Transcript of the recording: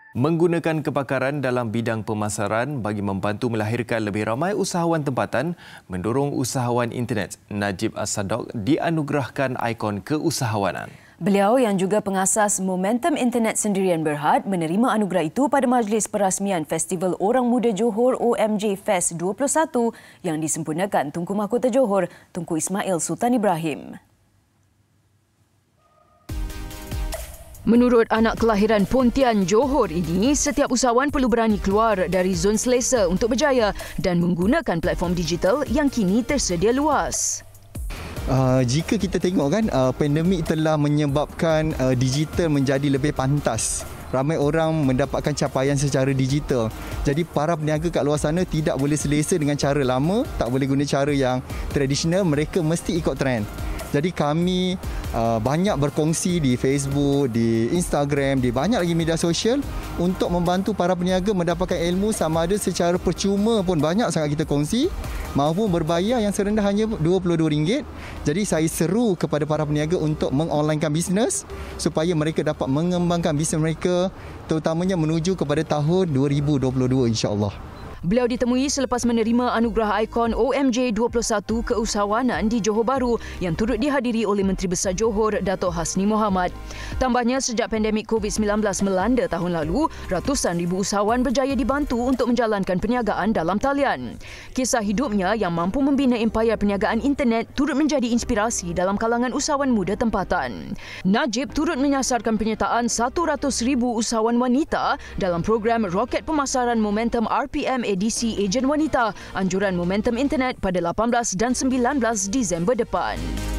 Menggunakan kepakaran dalam bidang pemasaran bagi membantu melahirkan lebih ramai usahawan tempatan, mendorong usahawan internet, Najib As-Sadok dianugerahkan ikon keusahawanan. Beliau yang juga pengasas Momentum Internet Sendirian Berhad menerima anugerah itu pada majlis perasmian Festival Orang Muda Johor OMJ Fest 21 yang disempurnakan Tunku Mahkota Johor, Tunku Ismail Sultan Ibrahim. Menurut anak kelahiran Pontian Johor ini, setiap usahawan perlu berani keluar dari zon selesa untuk berjaya dan menggunakan platform digital yang kini tersedia luas. Jika kita tengok kan, pandemik telah menyebabkan digital menjadi lebih pantas. Ramai orang mendapatkan capaian secara digital. Jadi para peniaga kat luar sana tidak boleh selesa dengan cara lama, tak boleh guna cara yang tradisional, mereka mesti ikut trend. Jadi kami banyak berkongsi di Facebook, di Instagram, di banyak lagi media sosial untuk membantu para peniaga mendapatkan ilmu sama ada secara percuma pun banyak sangat kita kongsi maupun berbayar yang serendah hanya RM22. Jadi saya seru kepada para peniaga untuk mengonlinekan bisnes supaya mereka dapat mengembangkan bisnes mereka terutamanya menuju kepada tahun 2022 insya-Allah. Beliau ditemui selepas menerima anugerah ikon OMJ 21 keusahawanan di Johor Bahru yang turut dihadiri oleh Menteri Besar Johor, Dato' Hasni Mohamad. Tambahnya, sejak pandemik COVID-19 melanda tahun lalu, ratusan ribu usahawan berjaya dibantu untuk menjalankan perniagaan dalam talian. Kisah hidupnya yang mampu membina empayar perniagaan internet turut menjadi inspirasi dalam kalangan usahawan muda tempatan. Najib turut menyasarkan penyertaan 100,000 usahawan wanita dalam program Roket Pemasaran Momentum RPM edisi Ejen Wanita, anjuran Momentum Internet pada 18 dan 19 Disember depan.